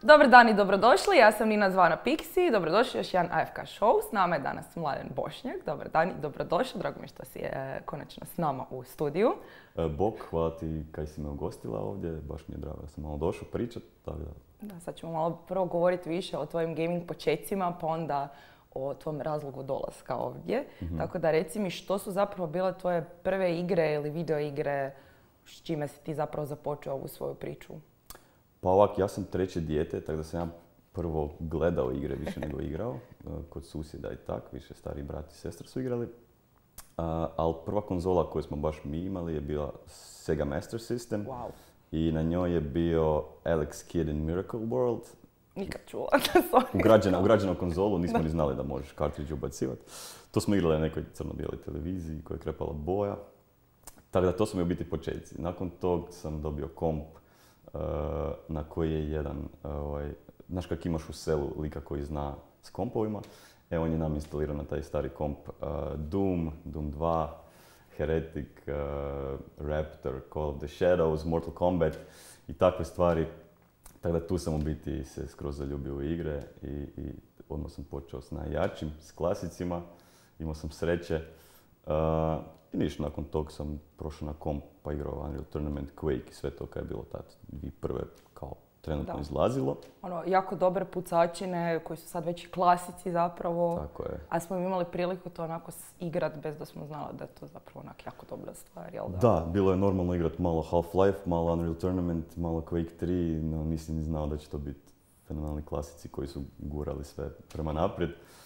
Dobar dan i dobrodošli, ja sam Nina zvana Pixi, dobrodošli još jedan AFK show, s nama je danas Mladen Bošnjak, dobar dan i dobrodošao, drago mi je što si konačno s nama u studiju. Bog, hvala ti kaj si me ugostila ovdje, baš mi je drago da sam malo došao pričat, tako da... Da, sad ćemo malo prvo govoriti više o tvojim gaming počecima, pa onda o tvom razlogu dolaska ovdje. Tako da reci mi što su zapravo bile tvoje prve igre ili video igre, s čime si ti zapravo započeo ovu svoju priču? Pa ovak, ja sam treće dijete, tako da sam ja prvo gledao igre više nego igrao, kod susjeda i tak, više stari brat i sestra su igrali. Ali prva konzola koju smo baš mi imali je bila Sega Master System. Wow. I na njoj je bio Alex Kidd in Miracle World. Nikad čula. Ugrađena u konzolu, nismo ni znali da možeš kartridž ubacivati. To smo igrali na nekoj crno-bijeloj televiziji koja je krepala boja. Tako da to su mi u biti početci. Nakon tog sam dobio komp na koji je jedan, znaš kak imaš u selu lika koji zna s kompovima. Evo on je nam instalirao na taj stari komp Doom 2, Heretic, Raptor, Call of the Shadows, Mortal Kombat i takve stvari. Tako da tu sam u biti se skroz zaljubio u igre i odmah sam počeo s najjačim, s klasicima. Imao sam sreće. I ništa, nakon tog sam prošao na komp pa igrao Unreal Tournament, Quake i sve to kad je bilo tad 2001. kao trenutno izlazilo. Jako dobre pucačine koji su sad već klasici zapravo. Tako je. A smo imali priliku to onako igrat bez da smo znali da je to zapravo onak jako dobra stvar, jel da? Da, bilo je normalno igrat malo Half-Life, malo Unreal Tournament, malo Quake 3, no nisam ni znao da će to biti fenomenalni klasici koji su gurali sve prema naprijed.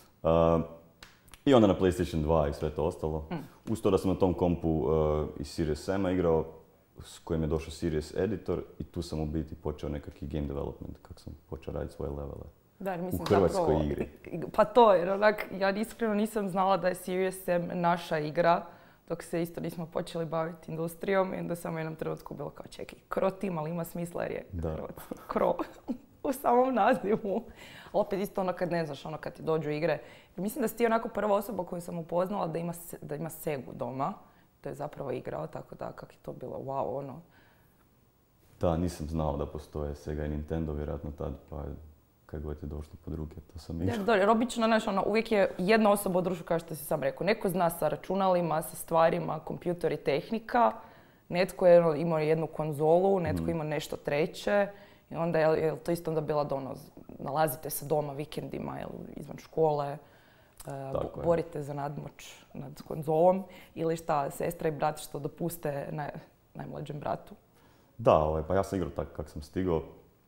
I onda na PlayStation 2 i sve to ostalo. Uz to da sam na tom kompu iz Series M-a igrao, s kojim je došao Series Editor i tu sam u biti počeo nekakvi game development, kako sam počeo raditi svoje levele. Da, mislim, u hrvatskoj zapravo, igri. Pa to, jer onak, ja iskreno nisam znala da je Series M naša igra, dok se isto nismo počeli baviti industrijom i onda sam u jednom trenutku bilo kao čekaj, Cro Team, ali ima smisla jer je Cro u samom nazivu. Ali opet isto ono kad ne znaš, ono kad ti dođu igre. Mislim da si ti onako prva osoba koju sam upoznala da ima Segu doma. To je zapravo igrao, tako da kak je to bilo, wow, ono. Da, nisam znao da postoje Sega i Nintendo, vjerojatno tad, pa kad god je došlo pod ruke, to sam igrao. Jer obično, znaš, uvijek je jedna osoba u društvu, kao što si sam rekao. Neko zna sa računalima, sa stvarima, kompjuter i tehnika. Netko je imao jednu konzolu, netko ima nešto treće. I onda je to isto onda bila donos. Nalazite se doma vikendima ili izvan škole. Borite za nadmoć nad konzolom ili šta, sestra i brat što dopuste najmlađem bratu? Da, pa ja sam igrao tako kako sam stigao.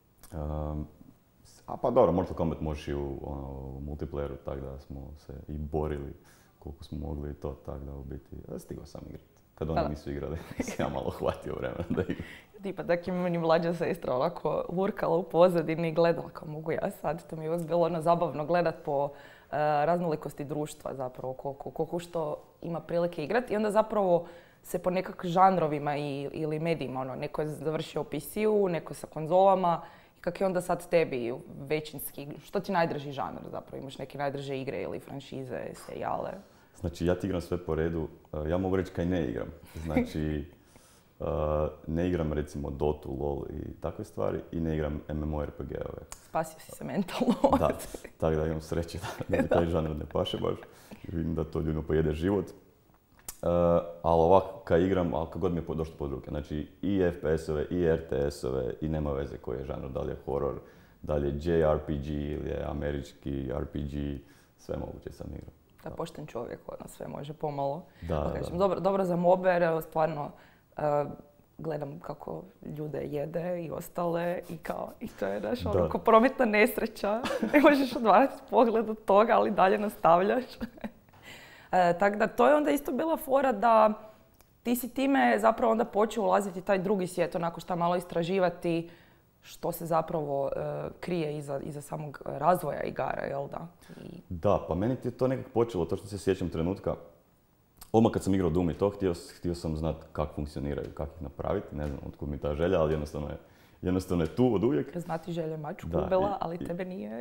Pa dobro, Mortal Kombat možeš i u multiplayeru, tako da smo se i borili koliko smo mogli i to, tako da u biti stigao sam igrati. Kad oni nisu igrali, sam ja malo hvatio vremena da igram. Tipa, tako je meni mlađa sestra onako lurkala u pozadini i gledala kao mogu ja sad. To mi je uvijek bilo ono zabavno gledat po raznolikosti društva zapravo, koliko što ima prilike igrati. I onda zapravo se po nekakvim žanrovima ili medijima, neko je završio u PC-u, neko sa konzolama. I kak je onda sad tebi većinski, što ti najdraži žanr zapravo? Imaš neke najdrže igre ili franšize, serijale? Znači, ja ti igram sve po redu. Ja mogu reći kaj ne igram. Znači, ne igram recimo Dotu, LOL i takve stvari i ne igram MMORPG-ove. Spasio si se mentalno. Da, tako da imam sreće da mi taj žanr ne paše baš. Vidim da to ljudima pojede život. Ali ovako kad igram, ali kad god mi je došlo pod ruke. Znači i FPS-ove, i RTS-ove i nema veze koji je žanr, da li je horror, da li je JRPG ili je američki RPG, sve moguće sam igrao. Da, pošten čovjek, sve može pomalo. Da. Dobro za mober, stvarno gledam kako ljude jede i ostale i to je naš ko prometna nesreća. Ne možeš odvratiti pogled od toga, ali dalje nastavljaš. Tako da to je onda isto bila fora da ti si time zapravo onda počeo ulaziti taj drugi svijet, onako šta malo istraživati što se zapravo krije iza samog razvoja igara, jel da? Da, pa meni je to nekako počelo, to što se sjećam trenutka. Odmah kad sam igrao Doom i to, htio sam znati kako funkcioniraju, kako ih napraviti. Ne znam otkud mi ta želja, ali jednostavno je tu od uvijek. Znati želje mačku ubila, ali tebe nije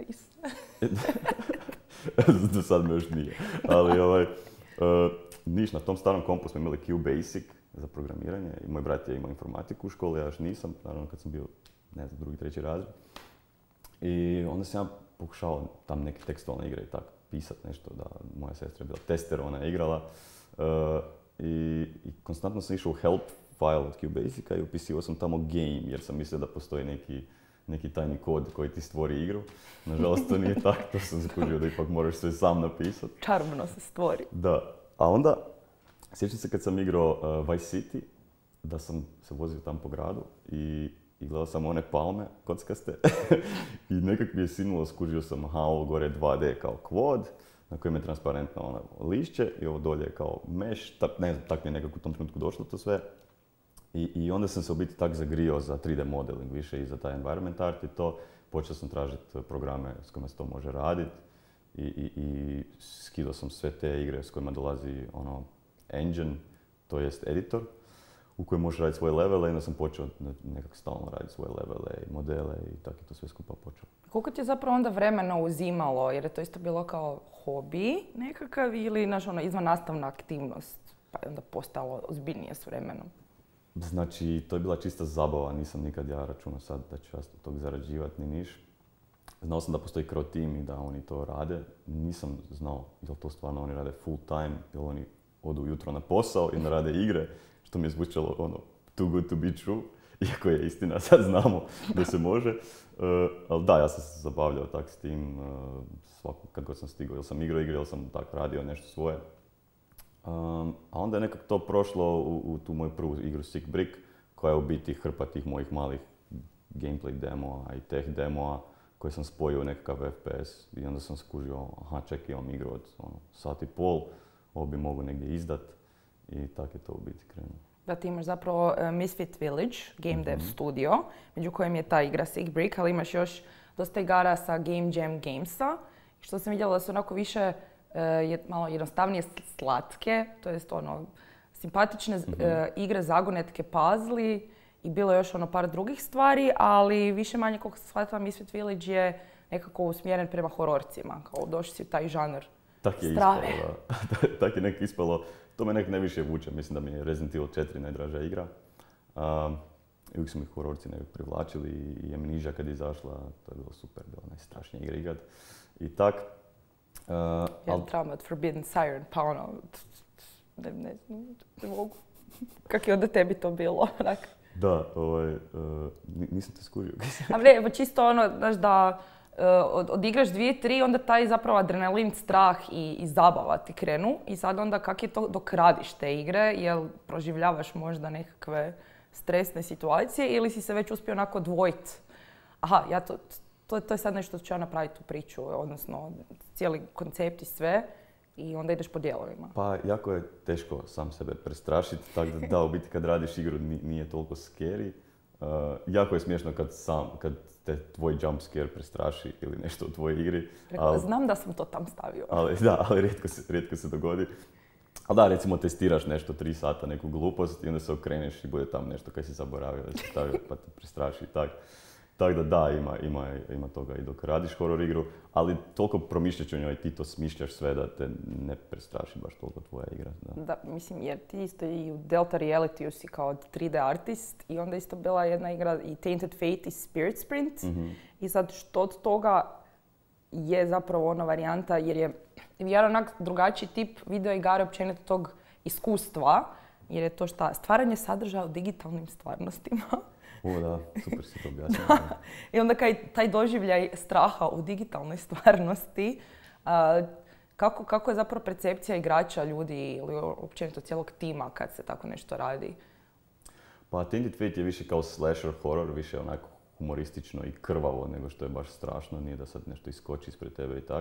Do sad me još nije. Ali niš, na tom starom kompu smo imali QBasic za programiranje. I moj brat je imao informatiku u školi, ja još nisam. Naravno kad sam bio, ne znam, drugi, treći razred. I onda sam ja pokušao tam neke tekstualne igre i tako pisat nešto, da moja sestra je bila tester, ona je igrala. I konstantno sam išao u help file od QBasica i upisivao sam tamo game, jer sam mislio da postoji neki tajni kod koji ti stvori igru. Nažalost, to nije tako, to sam zakužio da ipak moraš sve sam napisati. Čarobno se stvori. Da, a onda, sjećam se kad sam igrao Vice City, da sam se vozio tam po gradu i gledao sam one palme kockaste i nekak mi je sinulo, skužio sam, ovo gore 2D kao quad, na kojem je transparentno ono lišće i ovo dolje je kao mesh, ne znam, tak mi je nekako u tom trenutku došlo to sve. I onda sam se u biti tak zagrio za 3D modeling više i za taj environment art i to. Počeo sam tražiti programe s kojima se to može raditi i skidao sam sve te igre s kojima dolazi ono engine, to jest editor, u kojem možeš raditi svoje levele i onda sam počeo nekako stalno raditi svoje levele i modele i tako je to sve skupa počeo. Koliko ti je zapravo onda vremena uzimalo, jer je to isto bilo kao hobi nekakav ili izvan nastavna aktivnost, pa je onda postalo ozbiljnije s vremenom? Znači, to je bila čista zabava, nisam nikad ja računao sad da ću ja od tog zarađivati ni niš. Znao sam da postoji Crow Team i da oni to rade. Nisam znao je li to stvarno oni rade full time, jer oni odu ujutro na posao i ne rade igre, što mi je zvučalo ono too good to be true, iako je istina, sad znamo da se može. Ali da, ja sam se zabavljao tak s tim kad god sam stigao, jel sam igrao igre, jel sam tak radio nešto svoje. A onda je nekako to prošlo u tu moju prvu igru Sick Brick, koja je u biti hrpa tih mojih malih gameplay demoa i tech demoa koje sam spojio u nekakav FPS i onda sam skužio, čekaj, imam igru od sat i pol, ovo bi mogu negdje izdat i tako je to u biti krenulo. Da, ti imaš zapravo Misfit Village, game dev studio, među kojim je ta igra Sick Brick, ali imaš još dosta igara sa Game Jam Gamesa, što sam vidjela da su onako više malo jednostavnije slatke, to jest simpatične igre, zagonetke, puzzli i bilo je još par drugih stvari, ali više manje koliko sam shvatila Misfit Village je nekako usmjeren prema hororcima, kao došli si u taj žanr strave. Tak je nekako ispalo, to me nekako najviše vuče, mislim da mi je Resident Evil 4 najdraža igra. I uvijek su mi hororci nekako privlačili i Amnesia kad je izašla, to je bilo super, bila najstrašnija igra ikad. I tak. Jedan trauma od Forbidden Siren, pa ne mogu. Kako je onda tebi to bilo? Da, nisam te skužio. A ne, čisto znaš da odigraš 2-3, onda taj zapravo adrenalin, strah i zabava ti krenu. I sad onda kak je to dok radiš te igre, jel proživljavaš možda nekakve stresne situacije ili si se već uspio onako odvojiti? Ja to je sad nešto što ću ja napraviti tu priču, odnosno cijeli koncept i sve i onda ideš po dijelovima. Pa jako je teško sam sebe prestrašiti, tako da u biti kad radiš igru nije toliko scary. Jako je smiješno kad te tvoj jump scare prestraši ili nešto u tvojoj igri. Znam da sam to tam stavio. Ali rijetko se dogodi. Ali da, recimo testiraš nešto 3 sata, neku glupost i onda se okreneš i bude tam nešto kaj si zaboravio da si stavio pa te prestraši i tako. Tako da, ima toga i dok radiš horor igru, ali toliko promišljaš o njoj, ti to smišljaš sve da te ne prestraši baš toliko tvoja igra. Da, mislim, jer ti isto i u Delta Realityu si kao 3D artist i onda isto bila jedna igra i Tainted Fate i Spirit Sprint. I sad što od toga je zapravo ona varijanta, jer je VR onak drugačiji tip video igare općenito tog iskustva, jer je to stvaranje sadržaja u digitalnim stvarnostima. Da, super si to objasnila. I onda taj doživljaj straha u digitalnoj stvarnosti, kako je zapravo percepcija igrača, ljudi ili općenito cijelog tima kad se tako nešto radi? Pa Tainted Fate je više kao slasher horror, više onako humoristično i krvavo nego što je baš strašno, nije da sad nešto iskoči ispred tebe i tak.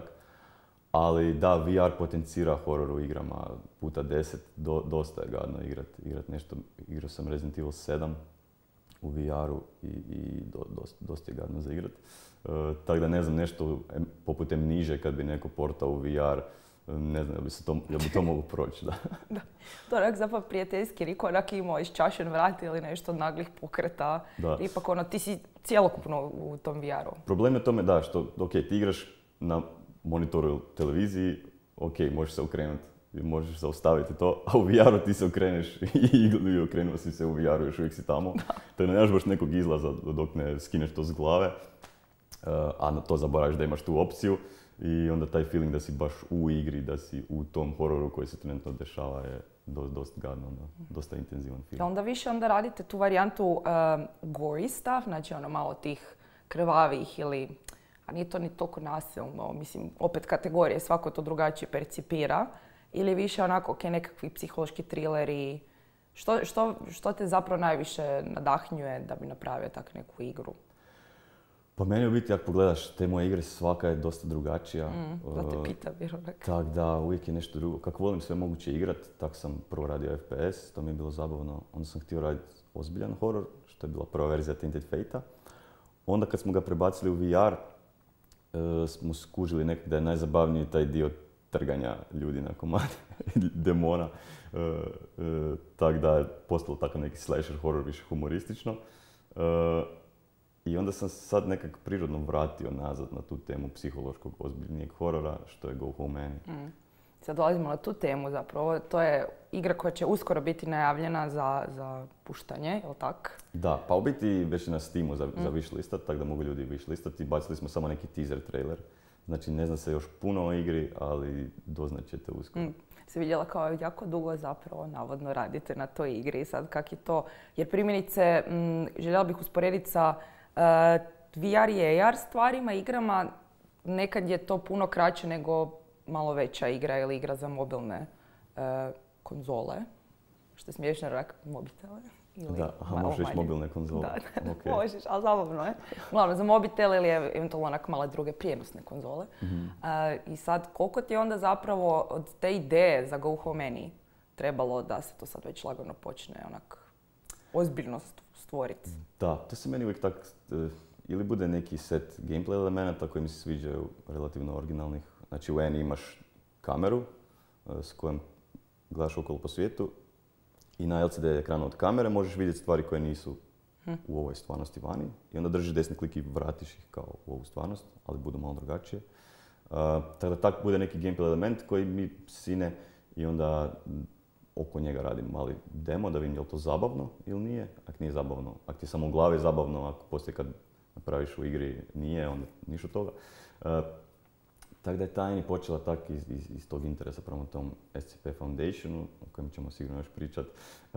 Ali da, VR potencira horor u igrama puta 10, dosta je gadno igrat nešto. Igrao sam Resident Evil 7 u VR-u i dosta je gadno za igrat. Tako da ne znam, nešto poput Amnesia kad bi neko portao u VR, ne znam, jel bi to moglo proći, da. Da. To je zapravo prijateljski rik, onak imao iščašen vrat ili nešto od naglih pokreta. Da. Ipak ti si cijelokupno u tom VR-u. Problem je tome da, što ti igraš na monitoru ili televiziji, možeš se okrenuti, možeš zaustaviti to, a u VR-u ti se okreneš i okrenuo si se u VR-u, još uvijek si tamo. Da. Te nemaš baš nekog izlaza dok ne skineš to s glave. a to zaboraviš da imaš tu opciju i onda taj feeling da si baš u igri, da si u tom hororu koji se trenutno dešava je dosta gadno, dosta intenzivan film. Onda više radite tu varijantu gory stuff, znači malo tih krvavih ili, a nije to ni toliko nasilno, mislim, opet kategorije, svako to drugačije percipira, ili više nekakvi psihološki trileri. Što te zapravo najviše nadahnjuje da bi napravio tak neku igru? Pa meni u biti, ako pogledaš te moje igre, svaka je dosta drugačija. Da te pitam, vjerujem. Tako da uvijek je nešto drugo. Kako volim sve moguće igrat, tako sam prvo radio FPS, to mi je bilo zabavno. Onda sam htio raditi ozbiljan horor, što je bila prva verzija Tainted Fate-a. Onda kad smo ga prebacili u VR, smo skužili nekak da je najzabavniji taj dio trganja ljudi na komade, demona. Tako da je postalo takav neki slasher horor, više humoristično. I onda sam sad nekako prirodno vratio nazad na tu temu psihološkog ozbiljnijeg horora, što je Go Home Annie. Sad dolazimo na tu temu zapravo. To je igra koja će uskoro biti najavljena za puštanje, je li tako? Da, pa u biti već je na Steamu za wishlistat, tako da mogu ljudi wishlistati. Bacili smo samo neki teaser trailer. Znači ne zna se još puno o igri, ali doznat ćete uskoro. Si vidjela kao jako dugo zapravo navodno radite na toj igri. Sad kak je to? Jer primjerice željela bih usporediti sa VR i AR stvarima, igrama. Nekad je to puno kraće nego malo veća igra ili igra za mobilne konzole. Što je smiješno mobitele. Da, možeš reći mobilne konzole. Da, okay. Možeš, ali zabavno je. Uglavnom, za mobitele ili eventualno onak male druge prijenosne konzole. I sad, koliko ti je onda zapravo od te ideje za Go Home Annie trebalo da se to sad već lagano počne onak ozbiljno stvoriti? Da, to se meni uvijek tak, ili bude neki set gameplay elemenata koji mi se sviđaju relativno originalnih. Znači u Annie imaš kameru s kojom gledaš okolo po svijetu i na LCD ekranu od kamere možeš vidjeti stvari koje nisu u ovoj stvarnosti vani i onda držiš desni klik i vratiš ih kao u ovu stvarnost, ali budu malo drugačije. Tako da tak bude neki gameplay element koji mi sine i onda oko njega radim mali demo da vidim je li to zabavno ili nije. Ako nije zabavno, ako ti je samo u glavi zabavno, ako poslije kad napraviš u igri nije, onda ništa od toga. Tako da je Tiny počela tak iz tog interesa prema tom SCP Foundationu, o kojem ćemo sigurno još pričat,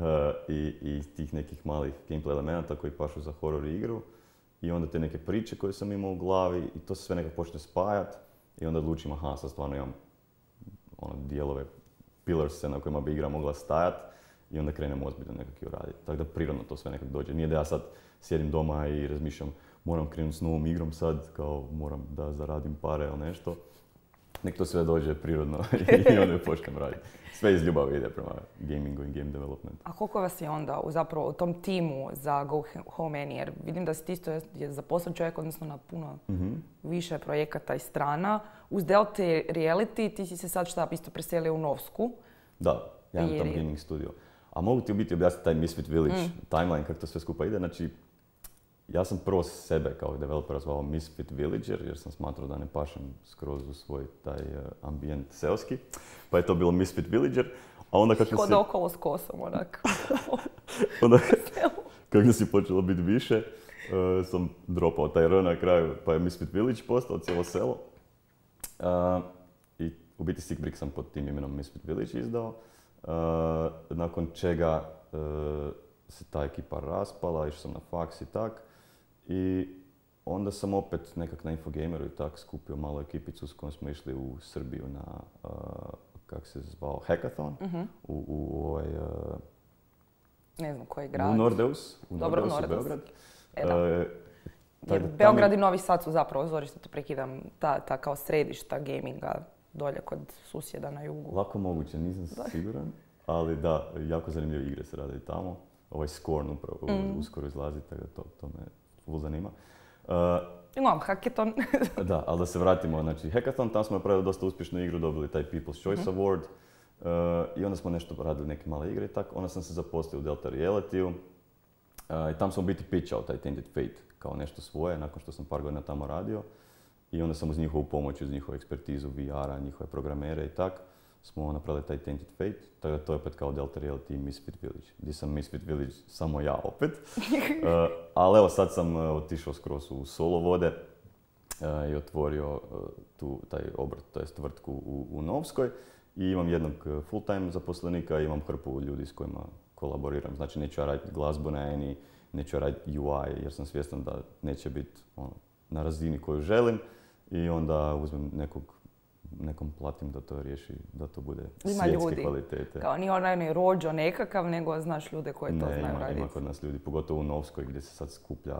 i iz tih nekih malih gameplay elemenata koji pašu za horror igru. I onda te neke priče koje sam imao u glavi i to se sve nekako počne spajat i onda odlučim, aha, sad stvarno imam dijelove, pillarse na kojima bi igra mogla stajat i onda krenem ozbiljno nekako raditi. Tako da prirodno to sve nekako dođe. Nije da ja sad sjedim doma i razmišljam moram krenuti s novom igrom sad, kao moram da zaradim pare ili nešto. Nek to sve dođe prirodno i onda počnem raditi. Sve iz ljubavi ide prema gamingu i game developmentu. A koliko vas je onda zapravo u tom timu za Go Home Annie? Jer vidim da si ti isto zaposlen čovjek, odnosno na puno više projekata i strana. Uz Delta Reality ti si se sad isto preselio u Novsku. Da, ja imam tam gaming studio. A mogu ti u biti objasniti taj Misfit Village timeline, kako to sve skupa ide. Znači, ja sam prvo sebe kao developera zvao Misfit Villager jer sam smatrao da ne pašem skroz u svoj taj ambijent seoski. Pa je to bilo Misfit Villager. A onda kako Hoda okolo s kosom, onak. Onda kako si počelo biti više, sam dropao taj R na kraju, pa je Misfit Village postao cijelo selo. I u biti Sickbrick sam pod tim imenom Misfit Village izdao. Nakon čega se ta ekipa raspala, išao sam na faks i tak. I onda sam opet nekak na Infogameru i tak skupio malu ekipicu s kojom smo išli u Srbiju na, kak se zvao, Hackathon. Ne znam koji grad. U Nordeus. Dobro, u Beograd. Jer Beograd i Novi Sad su zapravo, zori što te prekidam, ta kao središta gaminga dolje kod susjeda na jugu. Lako moguće, nisam siguran. Ali da, jako zanimljive igre se rade i tamo. Ovaj Scorn upravo uskoro izlazi, tako da to me ful zanima. Imam hackathon. Da, ali da se vratimo, znači Hackathon, tam smo napravili dosta uspješnu igru, dobili taj People's Choice Award i onda smo nešto radili, neke male igre i tako. Onda sam se zaposlio u Delta Reality-u i tam sam u biti pitchao taj Tainted Fate kao nešto svoje, nakon što sam par godina tamo radio. I onda sam uz njihovu pomoć, uz njihovu ekspertizu VR-a, njihove programere i tak, smo napravili taj Tainted Fate, tako da to je opet kao Delta Reality i Misfit Village. Gdje sam Misfit Village samo ja opet. Ali evo sad sam otišao skroz u solo vode i otvorio taj obrt, to jest tvrtku u Novskoj. I imam jednog full-time zaposlenika i imam hrpu ljudi s kojima kolaboriram. Znači neću ja raditi glazbu na Eni, neću ja raditi UI jer sam svjestan da neće biti na razini koju želim i onda uzmem nekom platim da to riješi, da to bude svjetske kvalitete. Kao nije onaj rođo nekakav, nego znaš ljude koji to znaju raditi. Ima kod nas ljudi, pogotovo u Novskoj gdje se sad skuplja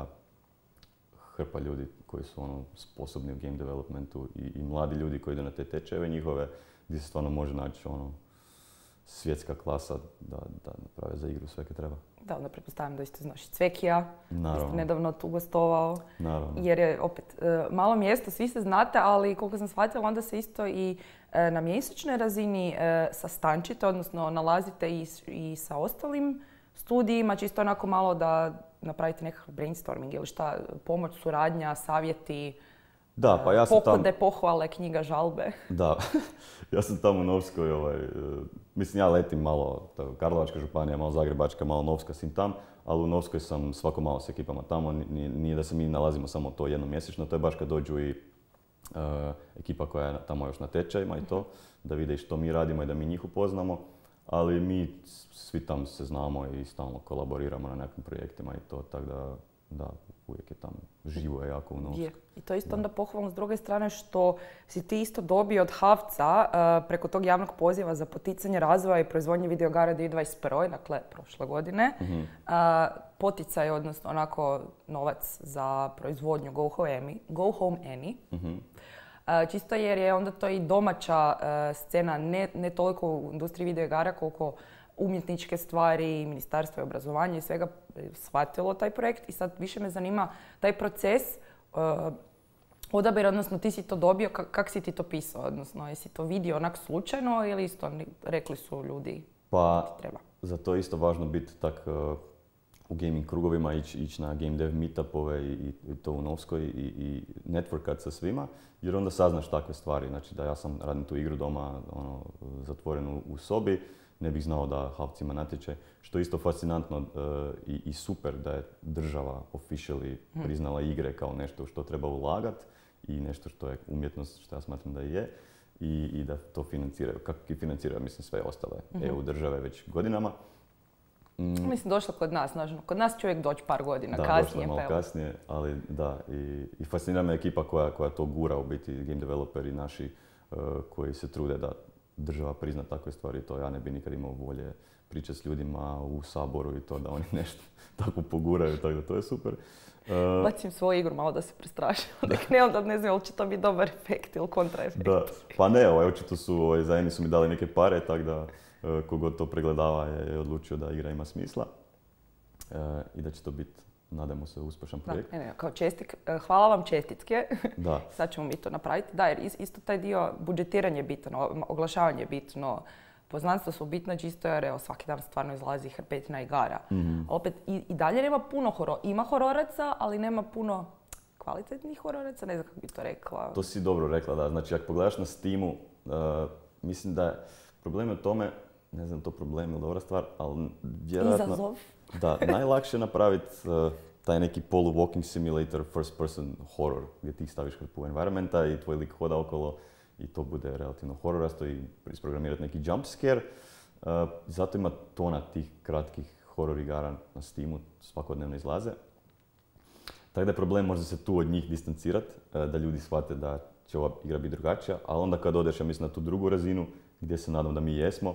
hrpa ljudi koji su sposobni u game developmentu i mladi ljudi koji idu na te tečajeve njihove, gdje se stvarno može naći svjetska klasa da naprave za igru sve kad treba. Da, onda pretpostavljam da isto znaš Cvekija, Naravno. ste nedavno tu gostovao. Naravno. Jer je opet malo mjesto, svi se znate, ali koliko sam shvatila onda se isto i na mjesečnoj razini sastančite, odnosno nalazite i sa ostalim studijima, čisto onako malo da napravite nekakav brainstorming ili šta, pomoć, suradnja, savjeti. Da, pa ja sam pokude, pohvale, knjiga, žalbe. Da, ja sam tamo u Novskoj, mislim ja letim malo, Karlovačka županija, malo Zagrebačka, malo Novska sam tam, ali u Novskoj sam svako malo s ekipama tamo, nije da se mi nalazimo samo to jednomjesečno, to je baš kad dođu i ekipa koja je tamo još na tečajima i to, da vide što mi radimo i da mi njih upoznamo, ali mi svi tam se znamo i stalno kolaboriramo na nekim projektima i to, tako da, uvijek je tamo živo je jako u Novskoj. I to isto onda pohvalno s druge strane što si ti isto dobio od HAVC-a preko tog javnog poziva za poticanje razvoja i proizvodnje videoigara 2021. Dakle, prošle godine. Poticaj, odnosno onako novac za proizvodnju Go Home Any. Čisto jer je onda to i domaća scena, ne toliko u industriji videoigara koliko umjetničke stvari, ministarstvo i obrazovanje i svega shvatilo taj projekt i sad više me zanima taj proces odabir, odnosno ti si to dobio, kak si ti to pisao, odnosno jesi to vidio onak slučajno ili isto rekli su ljudi pa, ti treba? Za to je isto važno biti tak u gaming krugovima, ići na game dev meetupove i to u Novskoj i networkat sa svima, jer onda saznaš takve stvari. Znači da ja sam radim tu igru doma zatvorenu u sobi, ne bih znao da HAVC ima natječaj, što je isto fascinantno i super da je država officially priznala igre kao nešto što treba ulagati i nešto što je umjetnost, što ja smatram da je, i da to financiraju, kako i financiraju, mislim, sve ostale EU države već godinama. Mislim, došla kod nas, kod nas će uvijek doći par godina da, kasnije. Da, došla malo kasnije, ali da, i fascinira me ekipa koja to gura, u biti game developeri naši koji se trude da država prizna takve stvari, to ja ne bi nikad imao volje pričati s ljudima u Saboru i to da oni nešto tako poguraju, tako da to je super. Bacim svoju igru malo da se prestrašim, ne onda ne znam, ali će to biti dobar efekt ili kontraefekt. Da, pa ne, očito su, za Eni su mi dali neke pare, tako da kogod to pregledava je odlučio da igra ima smisla i da će to biti, nadamo se, uspješan projekt. Ne, kao hvala vam čestitke. Da. Sad ćemo mi to napraviti. Da, jer isto taj dio budžetiranje je bitno, oglašavanje je bitno, poznanstva su bitna čisto jer evo, svaki dan stvarno izlazi hrpetina igara. Opet i dalje nema puno ima hororaca, ali nema puno kvalitetnih hororaca, ne znam kako bi to rekla. To si dobro rekla, da. Znači, ako pogledaš na Steamu, mislim da je problem u tome, ne znam to problem ili dobra stvar, ali vjerojatno... Izazov. Da, najlakše je napraviti taj neki polu-walking simulator, first-person horror, gdje ti staviš hrpu environmenta i tvoj lik hoda okolo i to bude relativno hororasto i isprogramirati neki jump scare. Zato ima tona tih kratkih horror igara na Steamu, svakodnevno izlaze. Tako da je problem možda se tu od njih distancirati, da ljudi shvate da će ova igra biti drugačija, ali onda kad odeš, ja mislim, na tu drugu razinu, gdje se nadam da mi jesmo,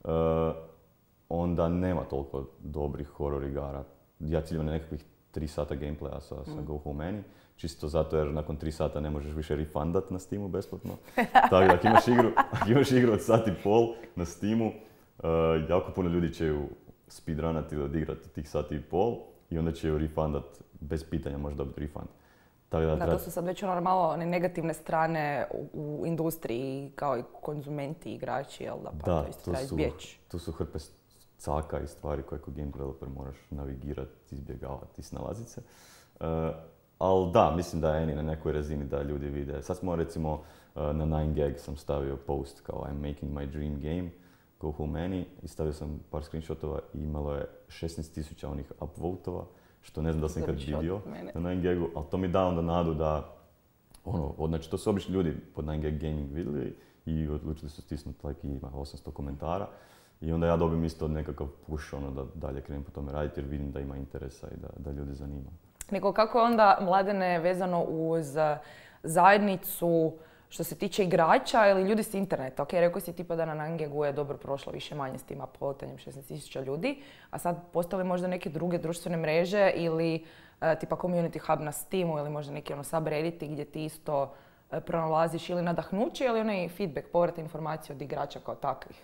onda nema toliko dobrih horror igara. Ja ciljam na nekakvih 3 sata gameplaya sa Go Home Any, čisto zato jer nakon 3 sata ne možeš više refundat na Steamu besplatno. Tako da ako imaš igru od sat i pol na Steamu, jako puno ljudi će ju speedrunati ili odigrati tih sat i pol i onda će ju refundat bez pitanja, može dobiti refund. Da, to su sad već malo one negativne strane u industriji kao i konzumenti, igrači, jel da? Pa da, to isto treba izbjeći. Tu su hrpe caka i stvari koje kao game developer moraš navigirati, izbjegavati i snalaziti se. Ali da, mislim da je Eni na nekoj razini da ljudi vide. Sad smo recimo na 9gag sam stavio post kao I'm making my dream game, Go Home Any, i stavio sam par screenshotova i imalo je 16,000 onih upvotova, što ne znam da sam ikad vidio na 9gagu, ali to mi da onda nadu da Znači, to su obični ljudi pod 9gag Gaming vidjeli i odlučili su stisnuti like i ima 800 komentara. I onda ja dobim isto nekakav push da dalje krenem po tome raditi jer vidim da ima interesa i da ljudi zanima. Nego kako je onda, Mladene, vezano uz zajednicu što se tiče igrača ili ljudi s interneta? Ok, rekao si tipa da na 9gagu je dobro prošlo više manje s tim uploadanjem 16.000 ljudi, a sad postali možda neke druge društvene mreže ili tipa community hub na Steamu ili možda neki subredditi gdje ti isto pronalaziš ili nadahnuće ili onaj feedback, povratne informacije od igrača kao takvih?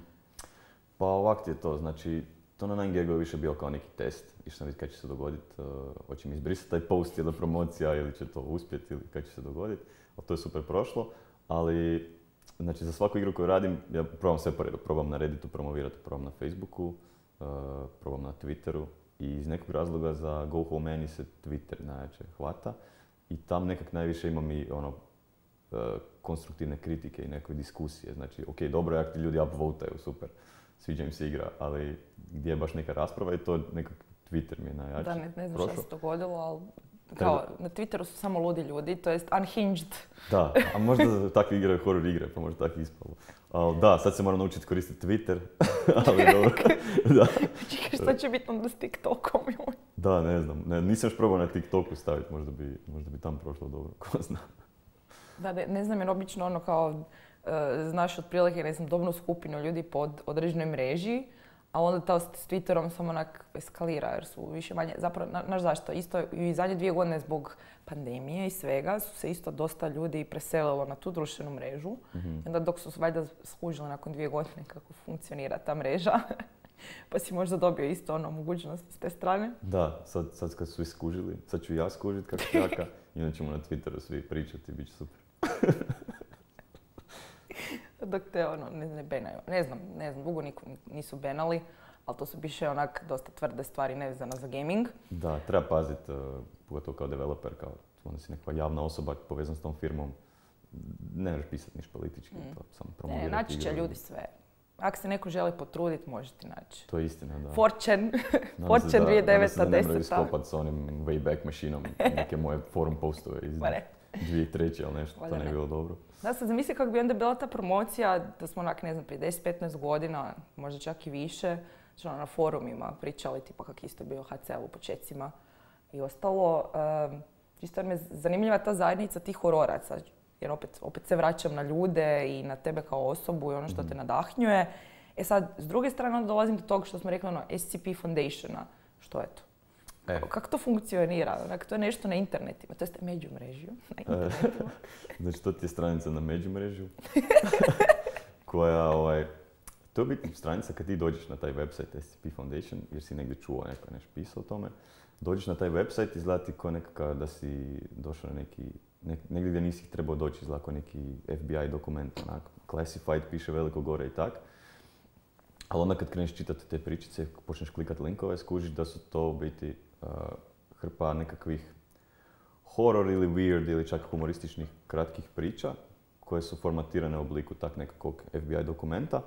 Pa ovak ti je to, znači to na 9gagu je više bio kao neki test. Išao sam vidjeti kad će se dogoditi, hoće mi izbrisati taj post ili promocija ili će to uspjeti ili kad će se dogoditi. Ali to je super prošlo, ali znači za svaku igru koju radim ja probam sve po redu. Probam na Redditu promovirati, probam na Facebooku, probam na Twitteru i iz nekog razloga za Go Home Meni se Twitter najjače hvata i tam nekak najviše imam i konstruktivne kritike i neke diskusije. Znači, ok, dobro je ako ti ljudi upvotaju, super, sviđa im se igra, ali gdje je baš neka rasprava i to nekak Twitter mi je najjači. Da, ne znam šta se dogodilo, ali kao, na Twitteru su samo ludi ljudi, to jest unhinged. Da, a možda takve igre horror igre, pa možda tako ispalo. Ali da, sad se moram naučiti koristiti Twitter, ali dobro. Da. Čekaj, šta će biti onda s TikTokom? Da, ne znam, nisam još probao na TikToku staviti, možda bi tam prošlo dobro, ko zna. Da, ne znam, jer obično kao, znaš otprilike, ne znam, dobnu skupinu ljudi pod određenoj mreži, a onda to s Twitterom samo onak eskalira jer su više manje, zapravo, znaš zašto, isto i zadnje 2 godine zbog pandemije i svega su se isto dosta ljudi preselilo na tu društvenu mrežu. I onda dok su valjda skužili nakon 2 godine kako funkcionira ta mreža, pa si možda dobio isto mogućnost s te strane. Da, sad kad su svi skužili, sad ću ja skužiti kako jaka i onda ćemo na Twitteru svi pričati i bit će super. Dok te ne benaju. Ne znam, dugo nisu benali, ali to su više onak dosta tvrde stvari nevezano za gaming. Da, treba paziti, pogotovo kao developer, kao onda si neka javna osoba povezana s tom firmom, ne možeš pisati niš politički, to samo promovirati. Ne, naći će ljudi sve. Ako se neko želi potruditi, može ti naći. To je istina, da. Fortune 2009. 10. Da ne moraju iskopati s onim Wayback Machineom neke moje forum postove iz 2003. ali nešto, to ne bi bilo dobro. Da, sad zamisli kako bi onda bila ta promocija da smo onak, ne znam, prije 10-15 godina, možda čak i više, na forumima pričali, tipa kak isto bio HCL u početcima i ostalo. Čisto mi je zanimljiva ta zajednica tih hororaca, jer opet se vraćam na ljude i na tebe kao osobu i ono što te nadahnjuje. E sad, s druge strane onda dolazim do toga što smo rekli, SCP Foundationa. Što je to? Kako to funkcionira? To je nešto na internetima, to je međumrežju na internetima. Znači, to ti je stranica na međumrežju koja, to je biti stranica kad ti dođeš na taj website SCP Foundation, jer si negdje čuo, neko je nešto pisao o tome. Dođeš na taj website, izgleda ti kao nekakav da si došao na negdje gdje nisi trebao doći, izgleda kao neki FBI dokument, onak, classified, piše veliko gore i tak. Ali onda kad kreneš čitati te pričice, počneš klikati linkove, skužiš da su to u biti hrpa nekakvih horror ili weird ili čak humorističnih kratkih priča koje su formatirane u obliku tak nekakvog FBI dokumenta.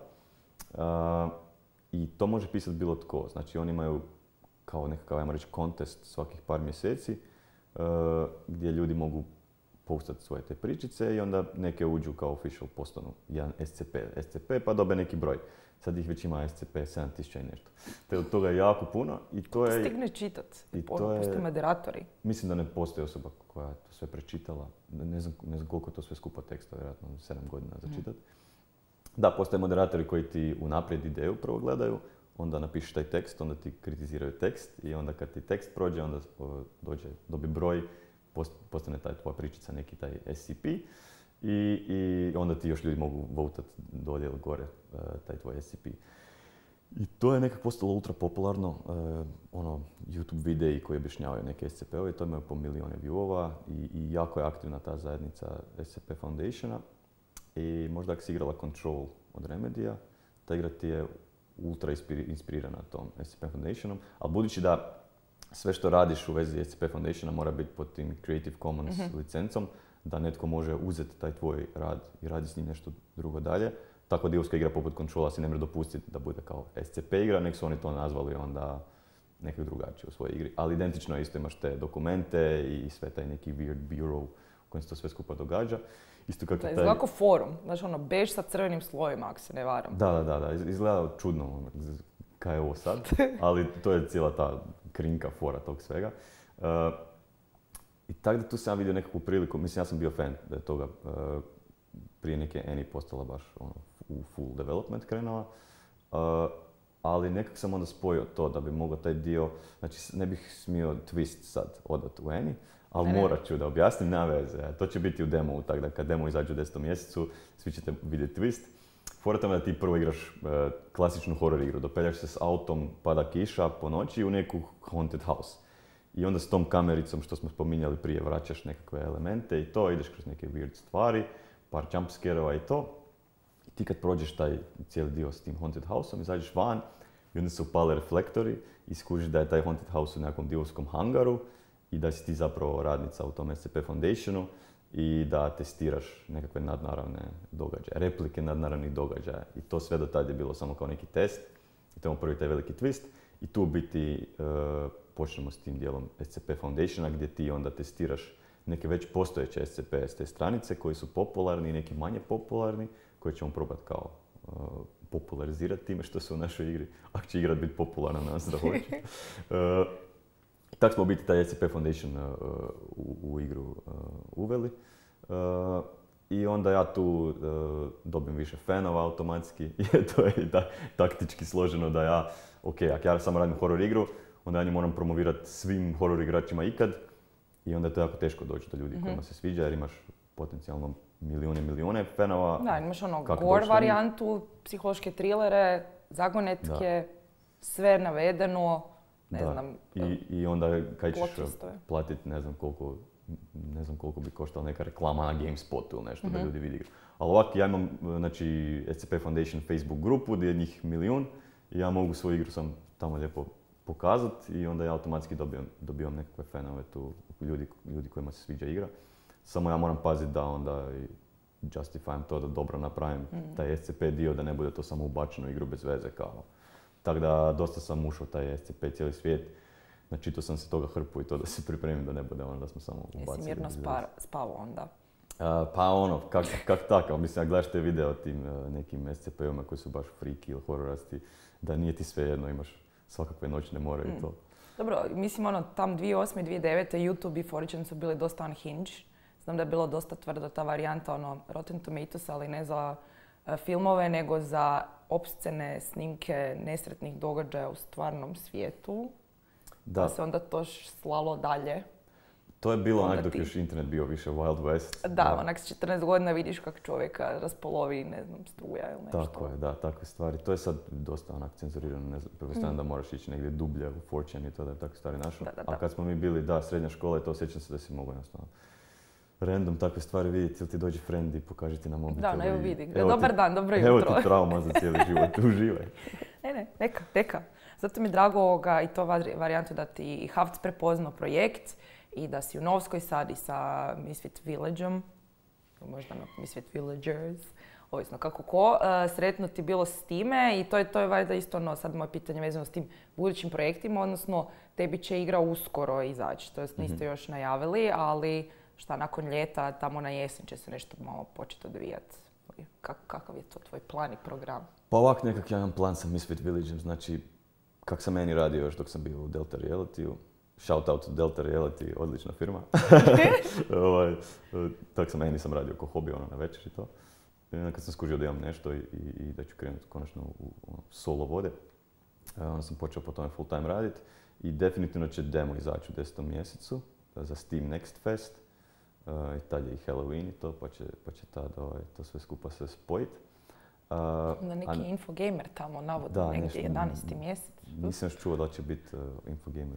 I to može pisati bilo tko. Znači oni imaju kao nekakav, ajmo reći, kontest svakih par mjeseci gdje ljudi mogu postati svoje te pričice i onda neke uđu kao official, postanu jedan SCP pa dobe neki broj. Sad ih već ima SCP 7000 i nešto. Te od toga je jako puno i to je... Stigne čitat. Postoje moderatori. Mislim da ne postoji osoba koja je to sve prečitala. Ne znam koliko to sve skupa teksta, vjerojatno 7 godina za čitat. Da, postoje moderatori koji ti unaprijed ideju prvo gledaju, onda napišeš taj tekst, onda ti kritiziraju tekst i onda kad ti tekst prođe, onda dobi broj, postane tvoja pričica neki taj SCP. I onda ti još ljudi mogu votati dolje ili gore taj tvoj SCP. I to je nekako postalo ultra popularno, YouTube videi koji objašnjavaju neke SCP-ove, to imaju po milijone viewova i jako je aktivna ta zajednica SCP Foundationa. I možda ako si igrala Control od Remedija, ta igra ti je ultra inspirirana tom SCP Foundationom, ali budući da sve što radiš u vezi SCP Foundationa mora biti pod tim Creative Commons licencom, da netko može uzeti taj tvoj rad i radi s njim nešto drugo dalje. Tako divska igra poput Controla si ne može dopustiti da bude kao SCP igra, nek su oni to nazvali onda nekako drugačije u svojoj igri. Ali identično isto imaš te dokumente i sve taj neki weird bureau kojem se to sve skupa događa. Isto kako izgleda kao forum, znaš bež sa crvenim slojima, ako se ne varam. Da, izgleda čudno, kaj je ovo sad, ali to je cijela ta krinka fora tog svega. I tako da tu sam vidio nekakvu priliku, mislim ja sam bio fan da je toga prije neke Annie postala baš u full development krenula, ali nekako sam onda spojio to da bi mogao taj dio, znači ne bih smio twist sad odat u Annie, ali morat ću da objasnim, na veze. To će biti u demovu, tako da kad demo izađe u 10. mjesecu, svi ćete vidjeti twist. Fora tamo da ti prvo igraš klasičnu horror igru, dopeljaš se s autom, pada kiša po noći u neku haunted house. I onda s tom kamericom, što smo spominjali prije, vraćaš nekakve elemente i to, ideš kroz neke weird stvari, par jump scare-ova i to. I ti kad prođeš taj cijeli dio s tim haunted house-om, izađeš van i onda se upale reflektori i skužiš da je taj haunted house u nekakvom divovskom hangaru i da si ti zapravo radnica u tom SCP Foundationu i da testiraš nekakve nadnaravne događaje, replike nadnaravnih događaja. I to sve do tada je bilo samo kao neki test. I to je prvi taj veliki twist. I tu u biti počnemo s tim dijelom SCP Foundationa gdje ti onda testiraš neke već postojeće SCP s te stranice koji su popularni i neki manje popularni, koje ćemo probati kao popularizirati time što su u našoj igri. Ako će igra biti popularna, nas da hoće. Tako smo u biti taj SCP Foundation u igru uveli. I onda ja tu dobijem više fanova automatski, jer to je taktički složeno da ja, ako ja samo radim horror igru, onda ja nju moram promovirati svim horror igračima ikad i onda je to jako teško doći do ljudi kojima se sviđa jer imaš potencijalno milijune fanova. Da, imaš gore varijantu, psihološke trilere, zagonetke, sve navedeno, ne znam. I onda kad ćeš platiti ne znam koliko bi koštala neka reklama na GameSpotu ili nešto da ljudi vidi igru. Ali ovako ja imam SCP Foundation Facebook grupu gdje je njih 1 milijun i ja mogu svoju igru sam tamo lijepo pokazati i onda ja automatski dobivam nekakve fanove tu, ljudi kojima se sviđa igra. Samo ja moram paziti da onda justifyam to da dobro napravim taj SCP dio, da ne bude to samo ubačeno u igru bez veze kao. Tako da dosta sam ušao taj SCP cijeli svijet. Načitao sam se toga hrpu i to da se pripremim da ne bude ono da smo samo ubacili. Jesi mirno spavao onda? Pa kak takav. Mislim, ja gledaš te video o tim nekim SCP-ovima koji su baš freaky ili hororasti, da nije ti sve jedno, imaš svakakve noćne more i to. Dobro, mislim tam 2008. 2009. YouTube i 4chan su bili dosta unhinged. Znam da je bilo dosta tvrda ta varijanta Rotten Tomatoes, ali ne za filmove, nego za opscene snimke nesretnih događaja u stvarnom svijetu. Da se onda to slalo dalje. To je bilo onak dok još internet bio više Wild West. Da, onak s 14 godina vidiš kako čovjeka raspolovi, ne znam, struja ili nešto. Tako je, da, takve stvari. To je sad dosta onak cenzurirano, ne znam, pretpostavljam da moraš ići negdje dublje u 4chan i to da je takve stvari našao. A kad smo mi bili, srednja škola, to sjećam se da si mogao jednostavno random takve stvari vidjeti ili ti dođe friend i pokaže ti na mobitelu. Da, evo vidi. Dobar dan, dobro jutro. Evo ti trauma za cijeli život, uživaj. Ne, neka. Zato mi je drago i to varijantu da ti Havc prepoznao projekt i da si u Novskoj sad i sa Misfit Villageom, možda Misfit Villagers, ovisno kako ko, sretno ti bilo s time i to je valjda isto sad moje pitanje vezano s tim budućim projektima, odnosno tebi će igra uskoro izaći, to jest niste još najavili, ali šta nakon ljeta, tamo na jesen će se nešto malo početi odvijati. Kakav je to tvoj plan i program? Pa ovak nekak ja imam plan sa Misfit Villageom, znači kak sam meni radio još dok sam bio u Delta Reality-u. Shout out to Delta Reality, odlična firma. Tako sam meni radio ko hobi na večer i to. I kad sam skužio da imam nešto i da ću krenuti konačno u solo vode, onda sam počeo po tome full time raditi i definitivno će demo izaći u 10. mjesecu za Steam Next Fest. I tad je i Halloween i to, pa će tad to sve skupa se spojiti. Da neki Infogamer tamo navodno negdje 11. mjesec. Nisam još čuo da će biti Infogamer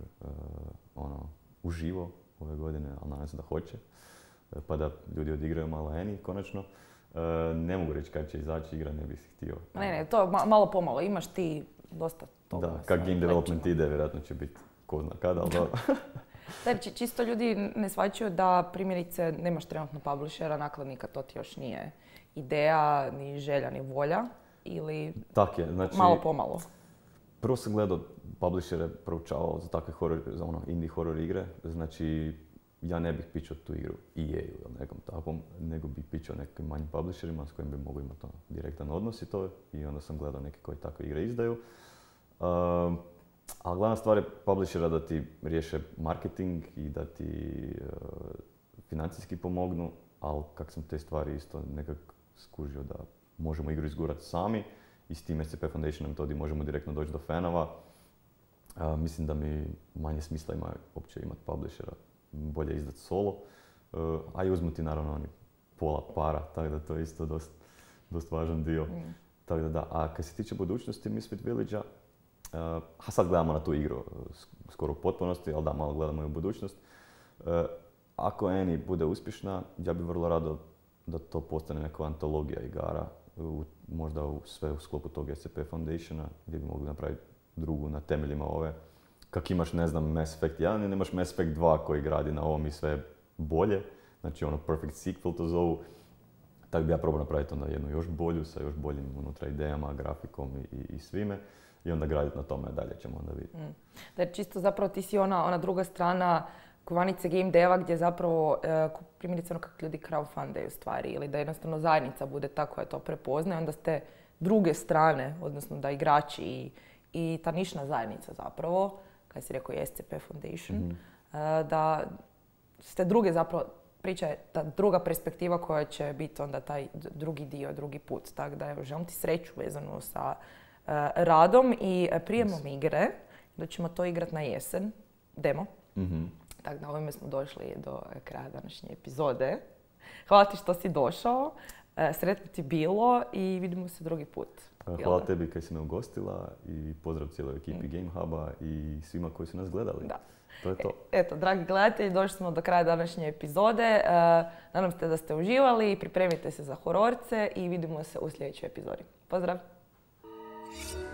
uživo ove godine, ali nadam se da hoće. Pa da ljudi odigraju malo Annie konačno. Ne mogu reći kad će izaći igra, ne bih htio. Ne, to malo pomalo. Imaš ti dosta toga. Da, kak game development ide, vjerojatno će biti ko zna kada, ali dobro. Znači, čisto ljudi ne shvaćaju da primjerice nemaš trenutno publishera, nakladnika, to ti još nije ideja, ni želja, ni volja, ili tak je, znači, malo pomalo? Prvo sam gledao publishere, proučavao za takve indie horror igre, znači ja ne bih pičao tu igru EA-u ili nekom takvom, nego bih pičao nekim manjim publisherima s kojim bi mogli imati direktan odnos i to. I onda sam gledao neke koji takve igre izdaju. Ali glavna stvar je publishera da ti riješe marketing i da ti financijski pomognu, ali kak sam te stvari isto nekak skužio da možemo igru izgurati sami i s tim SCP Foundation metodi možemo direktno doći do fanova. Mislim da mi manje smisla ima uopće imati publishera, bolje izdati solo, a i uzmu ti naravno oni pola para, tako da to je isto dosta važan dio. Tako da, a kad se tiče budućnosti Misfit Village-a, a sad gledamo na tu igru skoro u potpunosti, ali da, malo gledamo i u budućnost. Ako Annie bude uspješna, ja bih vrlo rado da to postane neka antologija igara, možda sve u sklopu tog SCP Foundationa, gdje bi mogli napraviti drugu na temeljima ove. Kak imaš, ne znam, Mass Effect 1 i nemaš Mass Effect 2 koji gradi na ovom i sve bolje, znači ono perfect sequel to zovu. Tako bi ja probao napraviti onda jednu još bolju, sa još boljim unutra idejama, grafikom i svime. I onda graditi na tome, dalje ćemo onda vidjeti. Da je čisto zapravo ti si ona druga strana kovanice game deva gdje zapravo primjerice ono kako ljudi crowdfundaju stvari ili da jednostavno zajednica bude ta koja to prepoznaje, onda ste druge strane, odnosno da igrači i ta nišna zajednica zapravo, kada si rekao SCP Foundation, da ste druge zapravo, priča je ta druga perspektiva koja će biti onda taj drugi dio, drugi put. Tako da evo, želim ti sreću vezano sa radom i prijemom igre, da ćemo to igrati na jesen, demo. Tako da ovime smo došli do kraja današnje epizode. Hvala ti što si došao, sretno ti bilo i vidimo se drugi put. Hvala tebi kaj si me ugostila i pozdrav cijeloj ekipi Game Huba i svima koji su nas gledali. Da. To je to. Eto, dragi gledatelji, došli smo do kraja današnje epizode. Nadam se da ste uživali, pripremite se za hororce i vidimo se u sljedećoj epizodi. Pozdrav!